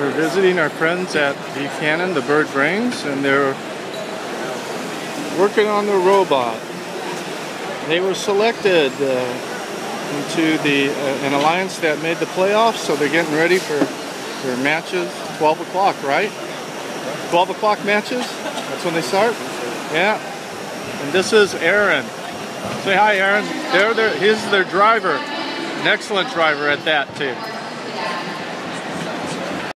We're visiting our friends at Buchanan, the Bird Brains, and they're working on the robot. They were selected into an alliance that made the playoffs, so they're getting ready for their matches. 12 o'clock, right? 12 o'clock matches? That's when they start? Yeah. And this is Aaron. Say hi, Aaron. He's their driver. An excellent driver at that, too.